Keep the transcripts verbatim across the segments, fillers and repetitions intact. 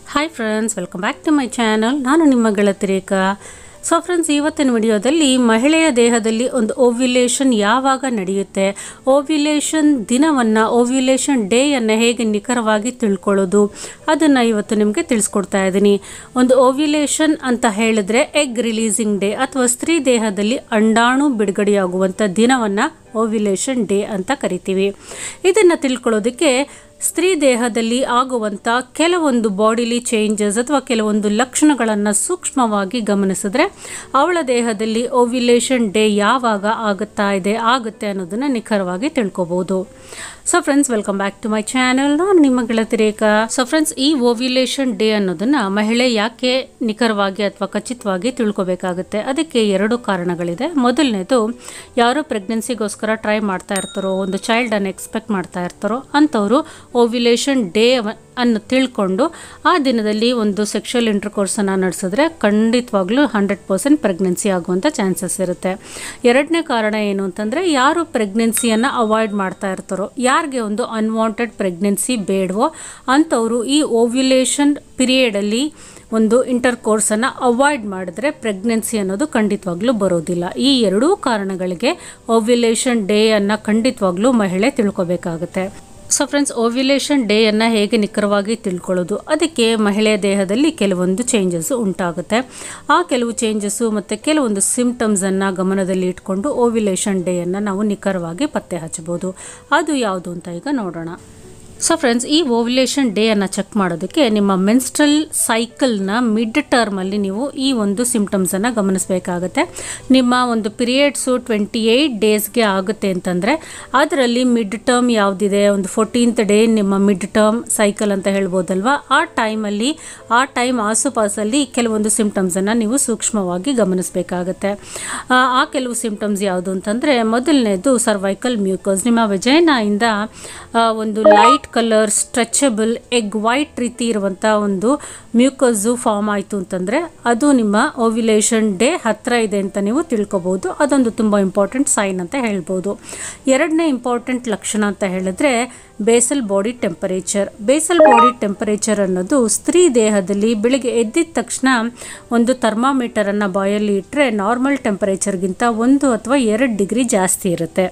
Hi friends, welcome back to my channel. ನಾನು ನಿಮ್ಮ ಗೆಳತಿ ರೇಖಾ. ಸೊ ಫ್ರೆಂಡ್ಸ್, ಇವತ್ತಿನ ವಿಡಿಯೋದಲ್ಲಿ ಮಹಿಳೆಯ ದೇಹದಲ್ಲಿ ಒಂದು ಓವ್ಯುಲೇಷನ್ ಯಾವಾಗ ನಡೆಯುತ್ತೆ, ಓವ್ಯುಲೇಷನ್ ದಿನವನ್ನು, ಓವ್ಯುಲೇಷನ್ ಡೇಯನ್ನು ಹೇಗೆ ನಿಖರವಾಗಿ ತಿಳ್ಕೊಳ್ಳೋದು, ಅದನ್ನು ಇವತ್ತು ನಿಮಗೆ ತಿಳಿಸ್ಕೊಡ್ತಾ ಇದ್ದೀನಿ. ಒಂದು ಓವ್ಯುಲೇಷನ್ ಅಂತ ಹೇಳಿದ್ರೆ ಎಗ್ ರಿಲೀಸಿಂಗ್ ಡೇ ಅಥವಾ ಸ್ತ್ರೀ ದೇಹದಲ್ಲಿ ಅಂಡಾಣು ಬಿಡುಗಡೆಯಾಗುವಂಥ ದಿನವನ್ನು ಓವ್ಯುಲೇಷನ್ ಡೇ ಅಂತ ಕರಿತೀವಿ. ಇದನ್ನು ತಿಳ್ಕೊಳ್ಳೋದಕ್ಕೆ ಸ್ತ್ರೀ ದೇಹದಲ್ಲಿ ಆಗುವಂಥ ಕೆಲವೊಂದು ಬಾಡಿಲಿ ಚೇಂಜಸ್ ಅಥವಾ ಕೆಲವೊಂದು ಲಕ್ಷಣಗಳನ್ನು ಸೂಕ್ಷ್ಮವಾಗಿ ಗಮನಿಸಿದ್ರೆ ಅವಳ ದೇಹದಲ್ಲಿ ಓವ್ಯುಲೇಷನ್ ಡೇ ಯಾವಾಗ ಆಗುತ್ತಾ ಇದೆ ಆಗುತ್ತೆ ಅನ್ನೋದನ್ನು ನಿಖರವಾಗಿ ತಿಳ್ಕೊಬೋದು. So friends, welcome back to my channel. ನಾನು ನಿಮ್ಮ ಗೆಳತಿ ರೇಖಾ. ಸೊ ಫ್ರೆಂಡ್ಸ್, ಈ ಓವ್ಯುಲೇಷನ್ ಡೇ ಅನ್ನೋದನ್ನು ಮಹಿಳೆ ಯಾಕೆ ನಿಖರವಾಗಿ ಅಥವಾ ಖಚಿತವಾಗಿ ತಿಳ್ಕೊಬೇಕಾಗುತ್ತೆ? ಅದಕ್ಕೆ ಎರಡು ಕಾರಣಗಳಿದೆ. ಮೊದಲನೇದು, ಯಾರು ಪ್ರೆಗ್ನೆನ್ಸಿಗೋಸ್ಕರ ಟ್ರೈ ಮಾಡ್ತಾ ಇರ್ತಾರೋ, ಒಂದು ಚೈಲ್ಡನ್ನು ಎಕ್ಸ್ಪೆಕ್ಟ್ ಮಾಡ್ತಾ ಇರ್ತಾರೋ ಅಂಥವರು ಓವ್ಯುಲೇಷನ್ ಡೇ ಅನ್ನು ತಿಳ್ಕೊಂಡು ಆ ದಿನದಲ್ಲಿ ಒಂದು ಸೆಕ್ಷುವಲ್ ಇಂಟರ್ಕೋರ್ಸನ್ನು ನಡೆಸಿದ್ರೆ ಖಂಡಿತವಾಗ್ಲೂ ಹಂಡ್ರೆಡ್ ಪರ್ಸೆಂಟ್ ಪ್ರೆಗ್ನೆನ್ಸಿ ಆಗುವಂಥ ಚಾನ್ಸಸ್ ಇರುತ್ತೆ. ಎರಡನೇ ಕಾರಣ ಏನು ಅಂತಂದರೆ, ಯಾರು ಪ್ರೆಗ್ನೆನ್ಸಿಯನ್ನು ಅವಾಯ್ಡ್ ಮಾಡ್ತಾ ಇರ್ತಾರೋ, ಯಾರಿಗೆ ಒಂದು ಅನ್ವಾಂಟೆಡ್ ಪ್ರೆಗ್ನೆನ್ಸಿ ಬೇಡವೋ ಅಂಥವರು ಈ ಓವ್ಯುಲೇಷನ್ ಪೀರಿಯಡಲ್ಲಿ ಒಂದು ಇಂಟರ್ ಕೋರ್ಸನ್ನು ಅವಾಯ್ಡ್ ಮಾಡಿದ್ರೆ ಪ್ರೆಗ್ನೆನ್ಸಿ ಅನ್ನೋದು ಖಂಡಿತವಾಗ್ಲೂ ಬರೋದಿಲ್ಲ. ಈ ಎರಡೂ ಕಾರಣಗಳಿಗೆ ಓವ್ಯುಲೇಷನ್ ಡೇಯನ್ನು ಖಂಡಿತವಾಗ್ಲೂ ಮಹಿಳೆ ತಿಳ್ಕೊಬೇಕಾಗುತ್ತೆ. ಸೊ ಫ್ರೆಂಡ್ಸ್, ಓವ್ಯುಲೇಷನ್ ಡೇಯನ್ನು ಹೇಗೆ ನಿಖರವಾಗಿ ತಿಳ್ಕೊಳ್ಳೋದು? ಅದಕ್ಕೆ ಮಹಿಳೆಯ ದೇಹದಲ್ಲಿ ಕೆಲವೊಂದು ಚೇಂಜಸ್ಸು ಉಂಟಾಗುತ್ತೆ. ಆ ಕೆಲವು ಚೇಂಜಸ್ಸು ಮತ್ತು ಕೆಲವೊಂದು ಸಿಂಪ್ಟಮ್ಸನ್ನು ಗಮನದಲ್ಲಿ ಇಟ್ಕೊಂಡು ಓವ್ಯುಲೇಷನ್ ಡೇಯನ್ನು ನಾವು ನಿಖರವಾಗಿ ಪತ್ತೆ ಹಚ್ಚಬಹುದು. ಅದು ಯಾವುದು ಅಂತ ಈಗ ನೋಡೋಣ. ಸೊ ಫ್ರೆಂಡ್ಸ್, ಈ ಓವ್ಯುಲೇಷನ್ ಡೇಯನ್ನು ಚೆಕ್ ಮಾಡೋದಕ್ಕೆ ನಿಮ್ಮ ಮೆನ್ಸ್ಟ್ರಲ್ ಸೈಕಲ್ನ ಮಿಡ್ ಟರ್ಮಲ್ಲಿ ನೀವು ಈ ಒಂದು ಸಿಂಪ್ಟಮ್ಸನ್ನು ಗಮನಿಸಬೇಕಾಗತ್ತೆ. ನಿಮ್ಮ ಒಂದು ಪೀರಿಯಡ್ಸು ಟ್ವೆಂಟಿ ಏಯ್ಟ್ ಡೇಸ್ಗೆ ಆಗುತ್ತೆ ಅಂತಂದರೆ ಅದರಲ್ಲಿ ಮಿಡ್ ಟರ್ಮ್ ಯಾವುದಿದೆ, ಒಂದು ಫೋರ್ಟೀನ್ತ್ ಡೇ ನಿಮ್ಮ ಮಿಡ್ ಟರ್ಮ್ ಸೈಕಲ್ ಅಂತ ಹೇಳ್ಬೋದಲ್ವ, ಆ ಟೈಮಲ್ಲಿ ಆ ಟೈಮ್ ಆಸುಪಾಸಲ್ಲಿ ಕೆಲವೊಂದು ಸಿಂಪ್ಟಮ್ಸನ್ನು ನೀವು ಸೂಕ್ಷ್ಮವಾಗಿ ಗಮನಿಸಬೇಕಾಗತ್ತೆ. ಆ ಕೆಲವು ಸಿಂಪ್ಟಮ್ಸ್ ಯಾವುದು ಅಂತಂದರೆ, ಮೊದಲನೇದು ಸರ್ವೈಕಲ್ ಮ್ಯೂಕಸ್. ನಿಮ್ಮ ವೆಜೈನಾಯಿಂದ ಒಂದು light colour stretchable egg white ರೀತಿ ಇರುವಂಥ ಒಂದು ಮ್ಯೂಕಸ್ಸು ಫಾರ್ಮ್ ಆಯಿತು ಅಂತಂದರೆ ಅದು ನಿಮ್ಮ ಓವ್ಯುಲೇಷನ್ ಡೇ ಹತ್ತಿರ ಇದೆ ಅಂತ ನೀವು ತಿಳ್ಕೊಬೋದು. ಅದೊಂದು ತುಂಬ ಇಂಪಾರ್ಟೆಂಟ್ ಸೈನ್ ಅಂತ ಹೇಳ್ಬೋದು. ಎರಡನೇ ಇಂಪಾರ್ಟೆಂಟ್ ಲಕ್ಷಣ ಅಂತ ಹೇಳಿದ್ರೆ basal body temperature. Basal body temperature ಅನ್ನೋದು ಸ್ತ್ರೀ ದೇಹದಲ್ಲಿ ಬೆಳಿಗ್ಗೆ ಎದ್ದಿದ ತಕ್ಷಣ ಒಂದು ಥರ್ಮಾಮೀಟರನ್ನು ಬಾಯಲ್ಲಿ ಇಟ್ಟರೆ ನಾರ್ಮಲ್ ಟೆಂಪರೇಚರ್ಗಿಂತ ಒಂದು ಅಥವಾ ಎರಡು ಡಿಗ್ರಿ ಜಾಸ್ತಿ ಇರುತ್ತೆ.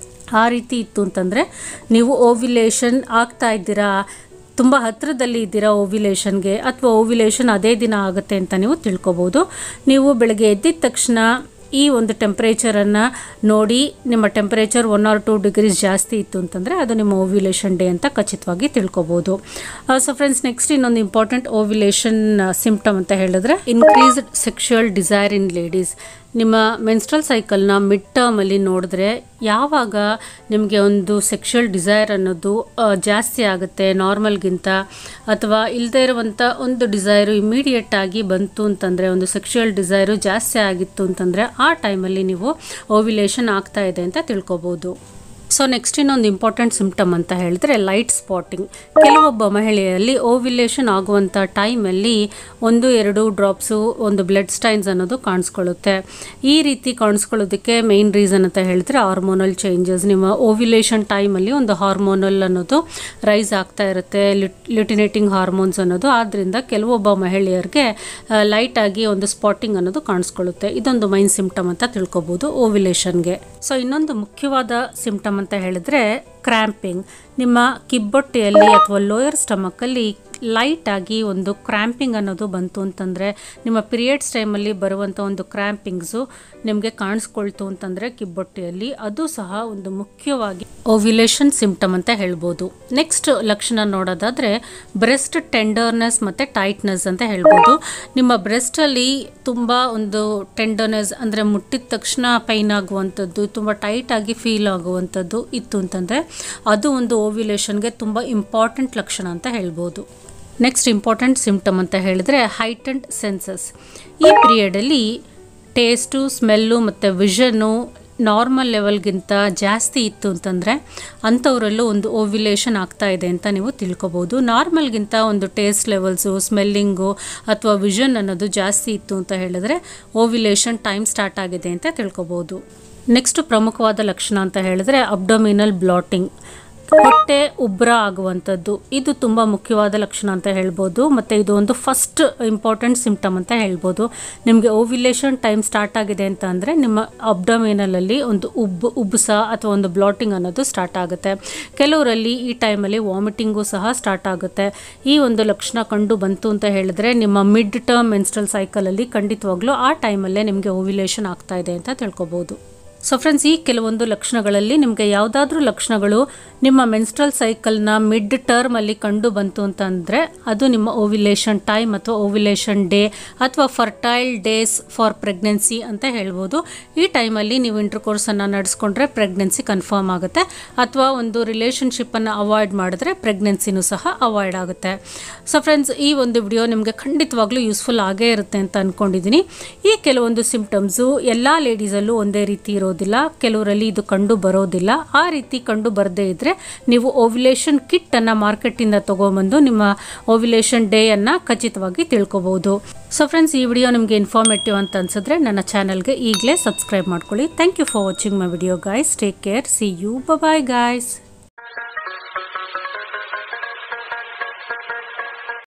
ಆ ರೀತಿ ಇತ್ತು ಅಂತಂದರೆ ನೀವು ಓವ್ಯುಲೇಷನ್ ಆಗ್ತಾ ಇದ್ದೀರಾ, ತುಂಬ ಹತ್ತಿರದಲ್ಲಿ ಇದ್ದೀರಾ ಓವ್ಯುಲೇಷನ್ಗೆ, ಅಥವಾ ಓವ್ಯುಲೇಷನ್ ಅದೇ ದಿನ ಆಗುತ್ತೆ ಅಂತ ನೀವು ತಿಳ್ಕೊಬೋದು. ನೀವು ಬೆಳಗ್ಗೆ ಎದ್ದಿದ ತಕ್ಷಣ ಈ ಒಂದು ಟೆಂಪ್ರೇಚರನ್ನು ನೋಡಿ ನಿಮ್ಮ temperature one or two degrees ಜಾಸ್ತಿ ಇತ್ತು ಅಂತಂದರೆ ಅದು ನಿಮ್ಮ ಓವ್ಯುಲೇಷನ್ ಡೇ ಅಂತ ಖಚಿತವಾಗಿ ತಿಳ್ಕೊಬೋದು. ಸೊ ಫ್ರೆಂಡ್ಸ್, ನೆಕ್ಸ್ಟ್ ಇನ್ನೊಂದು ಇಂಪಾರ್ಟೆಂಟ್ ಓವ್ಯುಲೇಷನ್ ಸಿಂಪ್ಟಮ್ ಅಂತ ಹೇಳಿದ್ರೆ increased sexual desire in ladies. ನಿಮ್ಮ ಮೆನ್ಸ್ಟ್ರಲ್ ಸೈಕಲ್ನ ಮಿಡ್ ಟರ್ಮಲ್ಲಿ ನೋಡಿದ್ರೆ ಯಾವಾಗ ನಿಮಗೆ ಒಂದು ಸೆಕ್ಷುವಲ್ ಡಿಸೈರ್ ಅನ್ನೋದು ಜಾಸ್ತಿ ಆಗುತ್ತೆ ನಾರ್ಮಲ್ಗಿಂತ, ಅಥವಾ ಇಲ್ಲದೇ ಇರುವಂಥ ಒಂದು ಡಿಸೈರು ಇಮಿಡಿಯೇಟಾಗಿ ಬಂತು ಅಂತಂದರೆ, ಒಂದು ಸೆಕ್ಷುವಲ್ ಡಿಸೈರು ಜಾಸ್ತಿ ಆಗಿತ್ತು ಅಂತಂದರೆ ಆ ಟೈಮಲ್ಲಿ ನೀವು ಓವ್ಯುಲೇಷನ್ ಆಗ್ತಾ ಇದೆ ಅಂತ ತಿಳ್ಕೊಬೋದು. ಸೊ ನೆಕ್ಸ್ಟ್ ಇನ್ನೊಂದು ಇಂಪಾರ್ಟೆಂಟ್ ಸಿಂಪ್ಟಮ್ ಅಂತ ಹೇಳಿದ್ರೆ ಲೈಟ್ ಸ್ಪಾಟಿಂಗ್. ಕೆಲವೊಬ್ಬ ಮಹಿಳೆಯಲ್ಲಿ ಓವ್ಯುಲೇಷನ್ ಆಗುವಂಥ ಟೈಮಲ್ಲಿ ಒಂದು ಎರಡು ಡ್ರಾಪ್ಸು ಒಂದು ಬ್ಲಡ್ ಸ್ಟೈನ್ಸ್ ಅನ್ನೋದು ಕಾಣಿಸ್ಕೊಳ್ಳುತ್ತೆ. ಈ ರೀತಿ ಕಾಣಿಸ್ಕೊಳ್ಳೋದಕ್ಕೆ ಮೇನ್ ರೀಸನ್ ಅಂತ ಹೇಳಿದ್ರೆ ಹಾರ್ಮೋನಲ್ ಚೇಂಜಸ್. ನಿಮ್ಮ ಓವ್ಯುಲೇಷನ್ ಟೈಮಲ್ಲಿ ಒಂದು ಹಾರ್ಮೋನಲ್ ಅನ್ನೋದು ರೈಸ್ ಆಗ್ತಾ ಇರುತ್ತೆ, ಲ್ಯೂಟಿನೇಟಿಂಗ್ ಹಾರ್ಮೋನ್ಸ್ ಅನ್ನೋದು. ಆದ್ದರಿಂದ ಕೆಲವೊಬ್ಬ ಮಹಿಳೆಯರಿಗೆ ಲೈಟಾಗಿ ಒಂದು ಸ್ಪಾಟಿಂಗ್ ಅನ್ನೋದು ಕಾಣಿಸ್ಕೊಳ್ಳುತ್ತೆ. ಇದೊಂದು ಮೈನ್ ಸಿಂಪ್ಟಮ್ ಅಂತ ತಿಳ್ಕೊಬೋದು ಓವ್ಯುಲೇಷನ್ಗೆ. ಸೊ ಇನ್ನೊಂದು ಮುಖ್ಯವಾದ ಸಿಂಪ್ಟಮ್ ಅಂತ ಹೇಳಿದ್ರೆ ಕ್ರ್ಯಾಂಪಿಂಗ್. ನಿಮ್ಮ ಕಿಬ್ಬೊಟ್ಟೆಯಲ್ಲಿ ಅಥವಾ ಲೋಯರ್ ಸ್ಟಮಕ್ಕಲ್ಲಿ ಲೈಟಾಗಿ ಒಂದು ಕ್ರ್ಯಾಂಪಿಂಗ್ ಅನ್ನೋದು ಬಂತು ಅಂತಂದರೆ, ನಿಮ್ಮ ಪೀರಿಯಡ್ಸ್ ಟೈಮಲ್ಲಿ ಬರುವಂಥ ಒಂದು ಕ್ರ್ಯಾಂಪಿಂಗ್ಸು ನಿಮಗೆ ಕಾಣಿಸ್ಕೊಳ್ತು ಅಂತಂದರೆ ಕಿಬ್ಬೊಟ್ಟೆಯಲ್ಲಿ, ಅದು ಸಹ ಒಂದು ಮುಖ್ಯವಾಗಿ ಓವ್ಯುಲೇಷನ್ ಸಿಂಪ್ಟಮ್ ಅಂತ ಹೇಳ್ಬೋದು. ನೆಕ್ಸ್ಟ್ ಲಕ್ಷಣ ನೋಡೋದಾದರೆ ಬ್ರೆಸ್ಟ್ ಟೆಂಡರ್ನೆಸ್ ಮತ್ತು ಟೈಟ್ನೆಸ್ ಅಂತ ಹೇಳ್ಬೋದು. ನಿಮ್ಮ ಬ್ರೆಸ್ಟಲ್ಲಿ ತುಂಬ ಒಂದು ಟೆಂಡರ್ನೆಸ್ ಅಂದರೆ ಮುಟ್ಟಿದ ತಕ್ಷಣ ಪೈನ್ ಆಗುವಂಥದ್ದು, ತುಂಬ ಟೈಟಾಗಿ ಫೀಲ್ ಆಗುವಂಥದ್ದು ಇತ್ತು ಅಂತಂದರೆ ಅದು ಒಂದು ಓವ್ಯುಲೇಷನ್ಗೆ ತುಂಬ ಇಂಪಾರ್ಟೆಂಟ್ ಲಕ್ಷಣ ಅಂತ ಹೇಳ್ಬೋದು. ನೆಕ್ಸ್ಟ್ ಇಂಪಾರ್ಟೆಂಟ್ ಸಿಂಪ್ಟಮ್ ಅಂತ ಹೇಳಿದ್ರೆ ಹೈಟೆಂಡ್ ಸೆನ್ಸಸ್. ಈ ಪೀರಿಯಡಲ್ಲಿ ಟೇಸ್ಟು, ಸ್ಮೆಲ್ಲು ಮತ್ತು ವಿಷನ್ನು ನಾರ್ಮಲ್ ಲೆವೆಲ್ಗಿಂತ ಜಾಸ್ತಿ ಇತ್ತು ಅಂತಂದರೆ ಅಂಥವರಲ್ಲೂ ಒಂದು ಓವ್ಯುಲೇಷನ್ ಆಗ್ತಾ ಇದೆ ಅಂತ ನೀವು ತಿಳ್ಕೊಬೋದು. ನಾರ್ಮಲ್ಗಿಂತ ಒಂದು ಟೇಸ್ಟ್ ಲೆವೆಲ್ಸು, ಸ್ಮೆಲ್ಲಿಂಗು ಅಥವಾ ವಿಷನ್ ಅನ್ನೋದು ಜಾಸ್ತಿ ಇತ್ತು ಅಂತ ಹೇಳಿದ್ರೆ ಓವ್ಯುಲೇಷನ್ ಟೈಮ್ ಸ್ಟಾರ್ಟ್ ಆಗಿದೆ ಅಂತ ತಿಳ್ಕೊಬೋದು. ನೆಕ್ಸ್ಟ್ ಪ್ರಮುಖವಾದ ಲಕ್ಷಣ ಅಂತ ಹೇಳಿದ್ರೆ ಅಬ್ಡೊಮಿನಲ್ ಬ್ಲಾಟಿಂಗ್. ಹೊಟ್ಟೆ ಉಬ್ಬರ ಆಗುವಂಥದ್ದು, ಇದು ತುಂಬ ಮುಖ್ಯವಾದ ಲಕ್ಷಣ ಅಂತ ಹೇಳ್ಬೋದು. ಮತ್ತು ಇದು ಒಂದು ಫಸ್ಟ್ ಇಂಪಾರ್ಟೆಂಟ್ ಸಿಂಪ್ಟಮ್ ಅಂತ ಹೇಳ್ಬೋದು. ನಿಮಗೆ ಓವ್ಯುಲೇಷನ್ ಟೈಮ್ ಸ್ಟಾರ್ಟ್ ಆಗಿದೆ ಅಂತ ಅಂದರೆ ನಿಮ್ಮ ಅಬ್ಡಮಿನಲಲ್ಲಿ ಒಂದು ಉಬ್ಬು ಉಬ್ಬಸ ಅಥವಾ ಒಂದು ಬ್ಲಾಟಿಂಗ್ ಅನ್ನೋದು ಸ್ಟಾರ್ಟ್ ಆಗುತ್ತೆ. ಕೆಲವರಲ್ಲಿ ಈ ಟೈಮಲ್ಲಿ ವಾಮಿಟಿಂಗು ಸಹ ಸ್ಟಾರ್ಟ್ ಆಗುತ್ತೆ. ಈ ಒಂದು ಲಕ್ಷಣ ಕಂಡು ಬಂತು ಅಂತ ಹೇಳಿದ್ರೆ ನಿಮ್ಮ ಮಿಡ್ ಟರ್ಮ್ ಮೆನ್ಸ್ಟ್ರಲ್ ಸೈಕಲಲ್ಲಿ ಖಂಡಿತವಾಗ್ಲೂ ಆ ಟೈಮಲ್ಲೇ ನಿಮಗೆ ಓವ್ಯುಲೇಷನ್ ಆಗ್ತಾ ಇದೆ ಅಂತ ತಿಳ್ಕೊಬೋದು. ಸೊ ಫ್ರೆಂಡ್ಸ್, ಈ ಕೆಲವೊಂದು ಲಕ್ಷಣಗಳಲ್ಲಿ ನಿಮಗೆ ಯಾವುದಾದ್ರೂ ಲಕ್ಷಣಗಳು ನಿಮ್ಮ ಮೆನ್ಸ್ಟ್ರಲ್ ಸೈಕಲ್ನ ಮಿಡ್ ಟರ್ಮಲ್ಲಿ ಕಂಡು ಬಂತು ಅಂತಂದರೆ ಅದು ನಿಮ್ಮ ಓವ್ಯುಲೇಷನ್ ಟೈಮ್ ಅಥವಾ ಓವ್ಯುಲೇಷನ್ ಡೇ ಅಥವಾ ಫರ್ಟೈಲ್ ಡೇಸ್ ಫಾರ್ ಪ್ರೆಗ್ನೆನ್ಸಿ ಅಂತ ಹೇಳ್ಬೋದು. ಈ ಟೈಮಲ್ಲಿ ನೀವು ಇಂಟರ್ಕೋರ್ಸನ್ನು ನಡೆಸ್ಕೊಂಡ್ರೆ ಪ್ರೆಗ್ನೆನ್ಸಿ ಕನ್ಫರ್ಮ್ ಆಗುತ್ತೆ, ಅಥವಾ ಒಂದು ರಿಲೇಷನ್ಶಿಪ್ಪನ್ನು ಅವಾಯ್ಡ್ ಮಾಡಿದ್ರೆ ಪ್ರೆಗ್ನೆನ್ಸಿನೂ ಸಹ ಅವಾಯ್ಡ್ ಆಗುತ್ತೆ. ಸೊ ಫ್ರೆಂಡ್ಸ್, ಈ ಒಂದು ವಿಡಿಯೋ ನಿಮಗೆ ಖಂಡಿತವಾಗ್ಲೂ ಯೂಸ್ಫುಲ್ ಆಗೇ ಇರುತ್ತೆ ಅಂತ ಅಂದ್ಕೊಂಡಿದ್ದೀನಿ. ಈ ಕೆಲವೊಂದು ಸಿಂಪ್ಟಮ್ಸು ಎಲ್ಲ ಲೇಡೀಸಲ್ಲೂ ಒಂದೇ ರೀತಿ ಇರೋದಿಲ್ಲ, ಕೆಲವರಲ್ಲಿ ಇದು ಕಂಡು ಬರೋದಿಲ್ಲ. ಆ ರೀತಿ ಕಂಡು ಬರದೇ ಇದ್ದರೆ ನೀವು ಓವ್ಯುಲೇಷನ್ ಕಿಟ್ ಅನ್ನು ಮಾರ್ಕೆಟಿಂದ ತಗೊಂಬಂದು ನಿಮ್ಮ ಓವ್ಯುಲೇಷನ್ ಡೇ ಅನ್ನು ಖಚಿತವಾಗಿ ತಿಳ್ಕೊಬಹುದು. ಸೊ ಫ್ರೆಂಡ್ಸ್, ಈ ವಿಡಿಯೋ ನಿಮಗೆ ಇನ್ಫಾರ್ಮೇಟಿವ್ ಅಂತ ಅನ್ಸಿದ್ರೆ ನನ್ನ ಚಾನಲ್ಗೆ ಈಗಲೇ ಸಬ್ಸ್ಕ್ರೈಬ್ ಮಾಡ್ಕೊಳ್ಳಿ. Thank you for watching my video guys. Take care. See you. Bye guys.